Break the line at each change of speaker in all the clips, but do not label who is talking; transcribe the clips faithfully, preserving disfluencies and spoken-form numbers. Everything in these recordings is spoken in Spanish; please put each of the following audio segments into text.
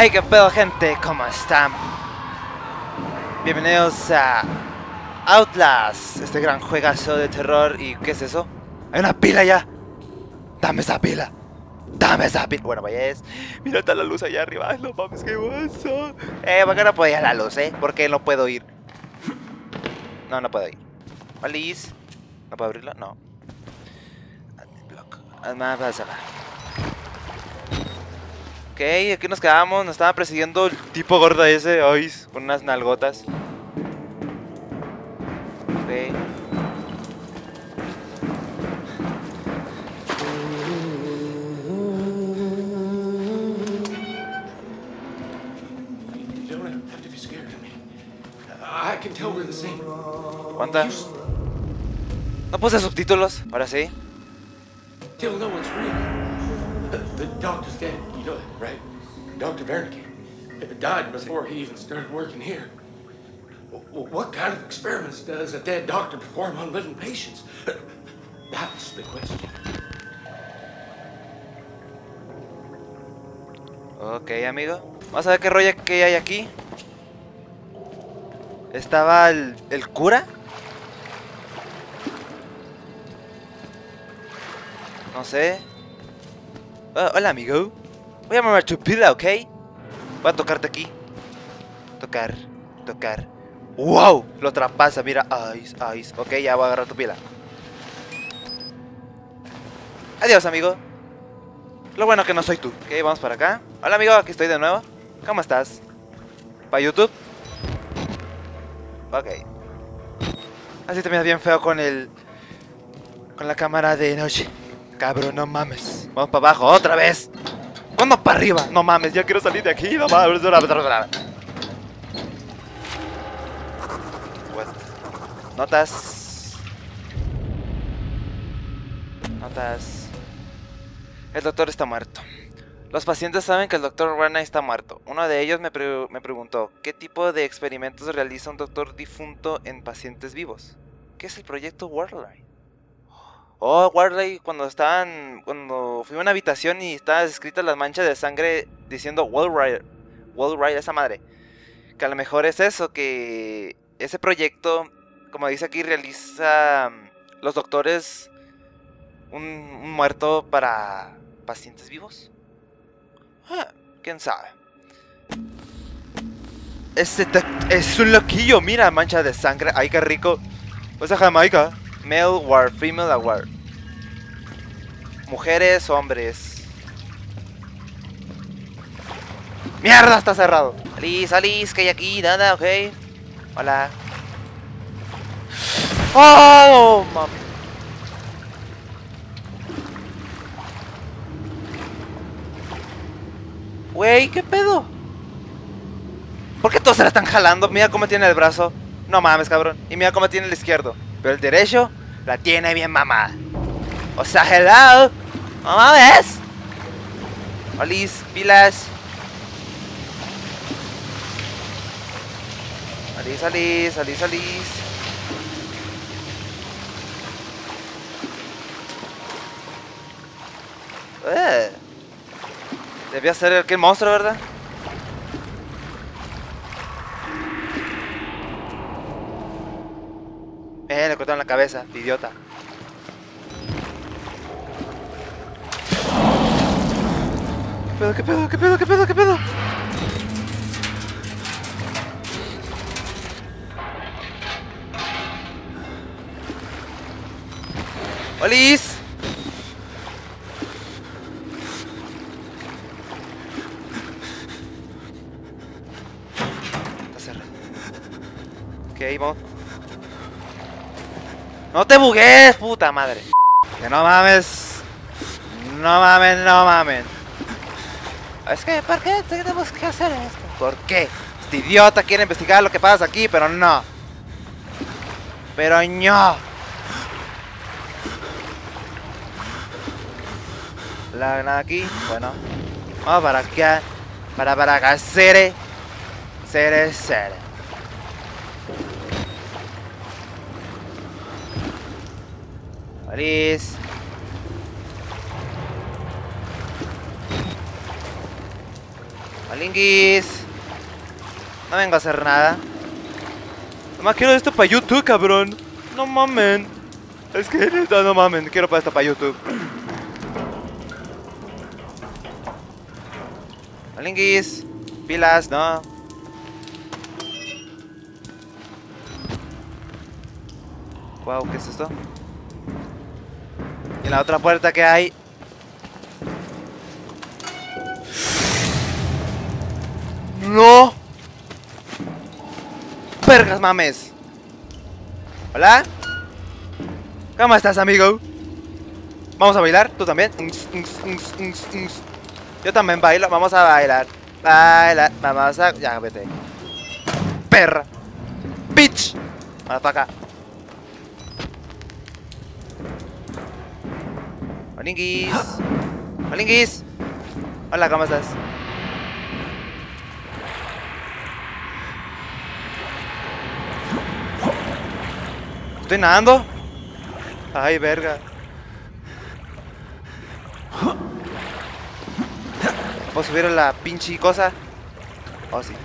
Hey, qué pedo, gente, ¿cómo están? Bienvenidos a Outlast, este gran juegazo de terror. ¿Y qué es eso? ¡Hay una pila ya! ¡Dame esa pila! ¡Dame esa pila! Bueno, vaya es. Mira, está la luz allá arriba. Ay, no mames, qué guaso. Eh, ¿por qué no podía la luz, eh? ¿Por qué no puedo ir? No, no puedo ir. Alice. ¿No puedo abrirlo? No. Además, pásala. Ok, aquí nos quedamos. Nos estaba persiguiendo el tipo gordo ese. Ay, con unas nalgotas. Ok. ¿Cuánta? No puse subtítulos, ahora sí.
Still no one's real. The, the doctor's dead, you know that, right? Doctor Wernicke died before he even started working here. W what kind of experiments does a dead doctor perform on living patients? That's the question.
Ok, amigo. Vamos a ver qué rollo que hay aquí. Estaba el, el cura. No sé. Oh, hola, amigo. Voy a mover tu pila, ¿ok? Voy a tocarte aquí. Tocar, tocar. ¡Wow! Lo traspasa, mira. Ice, ice. Ok, ya voy a agarrar tu pila. Adiós, amigo. Lo bueno que no soy tú. Ok, vamos para acá. Hola, amigo, aquí estoy de nuevo. ¿Cómo estás? ¿Para YouTube? Ok. Así te miras bien feo con el... con la cámara de noche. Cabrón, no mames. Vamos para abajo, otra vez. ¿Cuándo para arriba? No mames, ya quiero salir de aquí. No mames. Notas. Notas. El doctor está muerto. Los pacientes saben que el doctor Wernicke está muerto. Uno de ellos me, pre me preguntó, ¿qué tipo de experimentos realiza un doctor difunto en pacientes vivos? ¿Qué es el proyecto Wernicke? Oh, Wernicke, cuando estaban... Cuando fui a una habitación y estaban escritas las manchas de sangre diciendo Wernicke, Wernicke, esa madre. Que a lo mejor es eso, que ese proyecto, como dice aquí, realiza los doctores un, un muerto para pacientes vivos. Ah, ¿quién sabe? Este es un loquillo, mira, mancha de sangre. Ay, qué rico. Pues a Jamaica. Male ward, female award. Mujeres, hombres. ¡Mierda! Está cerrado. Alice, Alice, que hay aquí, nada, ok. Hola. ¡Oh, mami! Wey, ¿qué pedo? ¿Por qué todos se la están jalando? Mira cómo tiene el brazo. No mames, cabrón. Y mira cómo tiene el izquierdo. Pero el derecho la tiene bien mamada. O sea, hello. No mames. Alice, pilas. Alice, Alice, Alice, Alice. Eh. Debía ser aquel monstruo, ¿verdad? Eh, le cortaron la cabeza, idiota. ¿Qué pedo, qué pedo, qué pedo, qué pedo, qué pedo? ¡Olis! Está cerrado. Ok, vamos. ¡No te bugues, puta madre! Que no mames. No mames, no mames. Es que, ¿por qué tenemos que hacer esto? ¿Por qué? Este idiota quiere investigar lo que pasa aquí, pero no. Pero no. La nada aquí, bueno. Vamos para acá. Para para acá, sere. Sere, sere. Alice. Malinguis. No vengo a hacer nada. Nomás quiero esto para YouTube, cabrón. No mamen. Es que no, no mamen. Quiero para esto para YouTube. Malinguis. Pilas, no. Wow, ¿qué es esto? Y la otra puerta que hay. ¡No! ¡Vergas, mames! ¿Hola? ¿Cómo estás, amigo? ¿Vamos a bailar? ¿Tú también? Yo también bailo. Vamos a bailar. Bailar. Vamos a... Ya, vete. Perra. Bitch. Vamos para acá. Malinguis. Malinguis. Hola, ¿cómo estás? ¿Estoy nadando? Ay, verga. ¿Puedo subir a la pinche cosa? Oh, sí.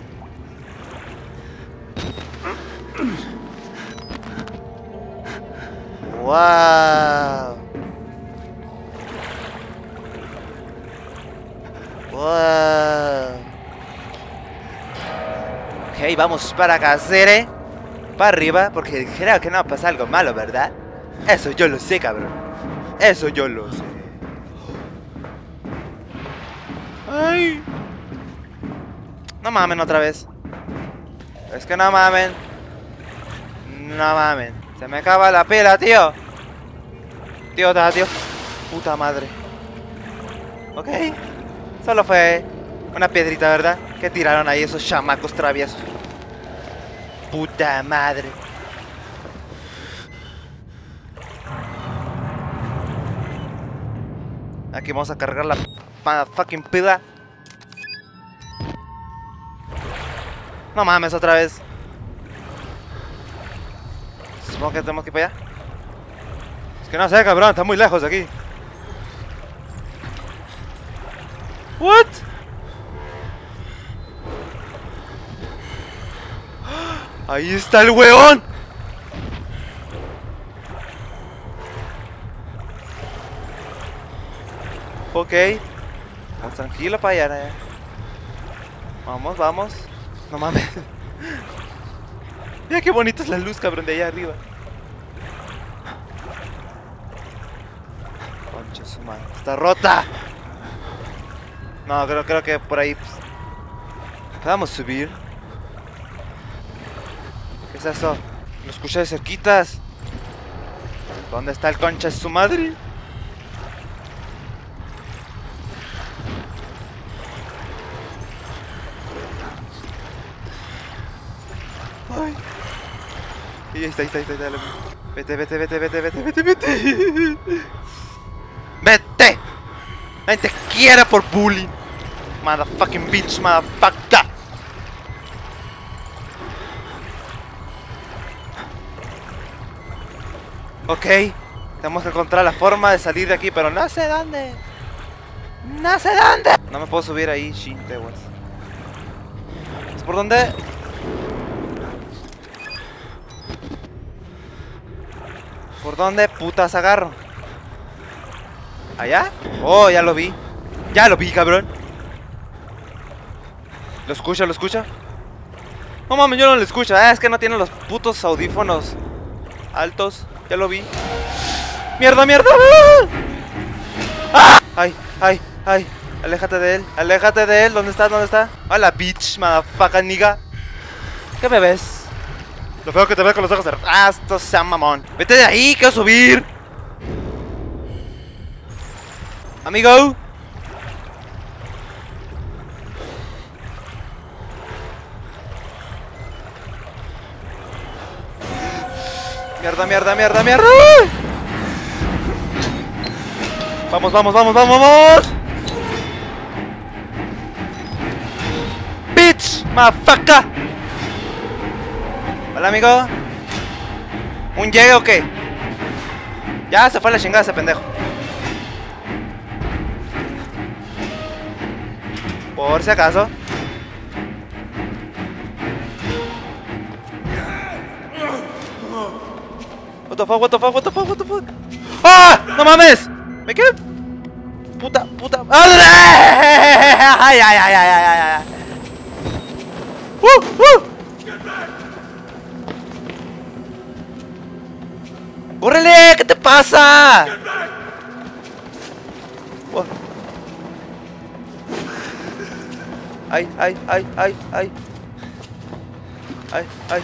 Wow. Wow. Ok, vamos para Casere. Para arriba, porque creo que no pasa algo malo, ¿verdad? Eso yo lo sé, cabrón. Eso yo lo sé. Ay. No mamen otra vez. Es que no mamen. No mamen. Se me acaba la pila, tío. Tío, tío. Puta madre. Ok. Solo fue una piedrita, ¿verdad? Que tiraron ahí esos chamacos traviesos. Puta madre. Aquí vamos a cargar la fucking pila. No mames, otra vez. Supongo que tenemos que ir para allá. Es que no sé, cabrón, está muy lejos de aquí. What? Ahí está el weón. Ok. Vamos tranquilo para allá. ¿eh? Vamos, vamos. No mames. Mira qué bonita es la luz, cabrón, de allá arriba. Concha su madre. Está rota. No, creo, creo que por ahí pues, podamos subir. ¿Qué es eso? Lo escuché de cerquitas. ¿Dónde está el concha de su madre? Ay. Y ahí está, ahí está, ahí está, ahí está. Vete, vete, vete, vete, vete, vete, vete. ¡Vete! ¡Nadie te quiera por bullying! Motherfucking bitch, motherfucker. Ok, tenemos que encontrar la forma de salir de aquí, pero no sé dónde. No sé dónde. No me puedo subir ahí, shinte, wey. ¿Es por dónde? ¿Por dónde putas agarro? ¿Allá? Oh, ya lo vi. Ya lo vi, cabrón. ¿Lo escucha? ¿Lo escucha? No mames, yo no lo escucho. Ah, es que no tiene los putos audífonos altos. Ya lo vi. ¡Mierda, mierda! ¡Ah! ¡Ay, ay, ay! Aléjate de él, aléjate de él. ¿Dónde está? ¿Dónde está? Hola, bitch, motherfucker, nigga. ¿Qué me ves? Lo feo que te veo con los ojos cerrados. ¡Ah, esto sea mamón! ¡Vete de ahí! ¡Quiero subir! Amigo. Mierda, mierda, mierda, mierda. Vamos, vamos, vamos, vamos, vamos. Bitch, motherfucker. Hola, amigo. ¿Un llegue o qué? Ya se fue a la chingada ese pendejo. Por si acaso. What the fuck, what the fuck, what the fuck, what the fuck. ¡Ah! ¡No mames! ¿Me quedé? Puta, puta. ¡Ay, ay, ay, ay, ay, ay, ay! ¡Uh, uh! ¡Córrele! ¿Qué te pasa? Oh. Ay, ay, ay, ay, ay. Ay, ay.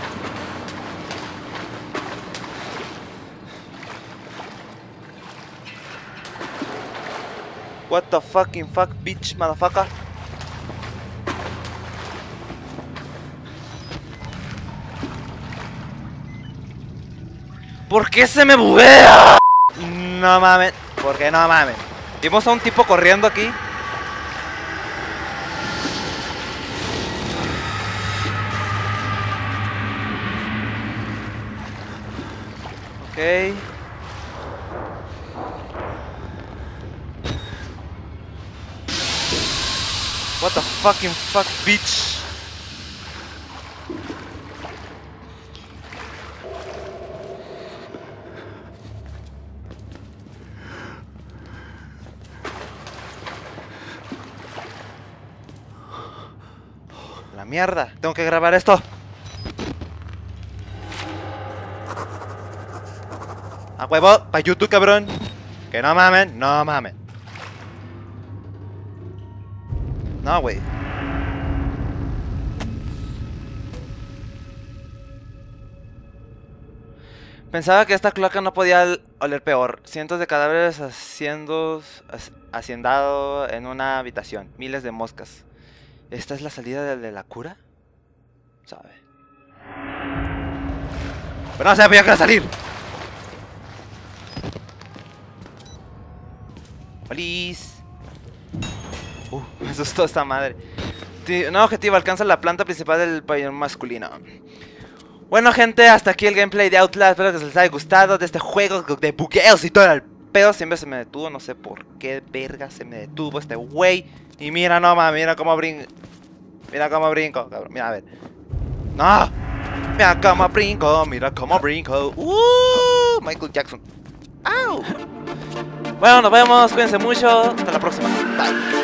What the fucking fuck, bitch, motherfucker. ¿Por qué se me buguea? No mames. ¿Por qué no mames? Vimos a un tipo corriendo aquí. Ok. What the fucking fuck, bitch. La mierda, tengo que grabar esto. A huevo, pa' YouTube, cabrón. Que no mamen, no mamen. No, güey. Pensaba que esta cloaca no podía oler peor. Cientos de cadáveres haciendo, haciendado en una habitación. Miles de moscas. ¿Esta es la salida de, de la cura? ¿Sabe? Pero no se me que salir. ¡Feliz! Uh, me asustó esta madre. Un objetivo, alcanza la planta principal del pabellón masculino. Bueno, gente, hasta aquí el gameplay de Outlast. Espero que les haya gustado de este juego de bugueos y todo el pedo. Siempre se me detuvo, no sé por qué verga se me detuvo este güey. Y mira nomás, mira cómo brinco. Mira cómo brinco, cabrón. Mira, a ver. ¡No! Mira cómo brinco, mira cómo brinco. ¡Uh! Michael Jackson. ¡Au! Bueno, nos vemos, cuídense mucho. Hasta la próxima. Bye.